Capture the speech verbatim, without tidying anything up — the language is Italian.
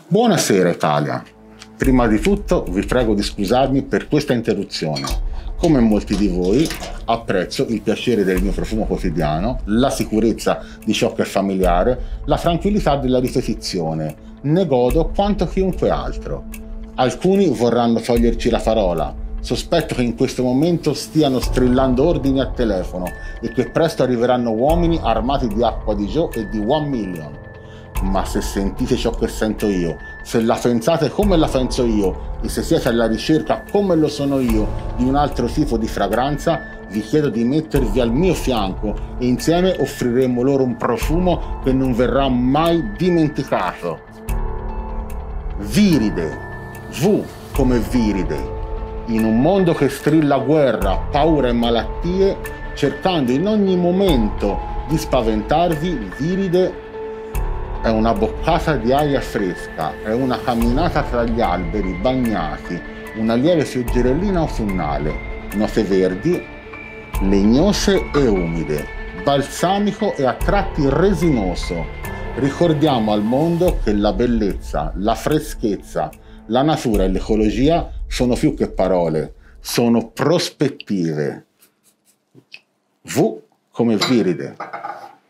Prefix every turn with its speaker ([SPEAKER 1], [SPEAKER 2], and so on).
[SPEAKER 1] Buonasera Italia, prima di tutto vi prego di scusarmi per questa interruzione. Come molti di voi apprezzo il piacere del mio profumo quotidiano, la sicurezza di ciò che è familiare, la tranquillità della ripetizione, ne godo quanto chiunque altro. Alcuni vorranno toglierci la parola, sospetto che in questo momento stiano strillando ordini al telefono e che presto arriveranno uomini armati di acqua di Gio e di One Million. Ma se sentite ciò che sento io, se la pensate come la penso io e se siete alla ricerca, come lo sono io, di un altro tipo di fragranza, vi chiedo di mettervi al mio fianco e insieme offriremo loro un profumo che non verrà mai dimenticato. Viride, V come Viride, in un mondo che strilla guerra, paura e malattie, cercando in ogni momento di spaventarvi, Viride è una boccata di aria fresca, è una camminata tra gli alberi bagnati, una lieve fioggerellina autunnale, note verdi, legnose e umide, balsamico e a tratti resinoso. Ricordiamo al mondo che la bellezza, la freschezza, la natura e l'ecologia sono più che parole, sono prospettive. V come Viride.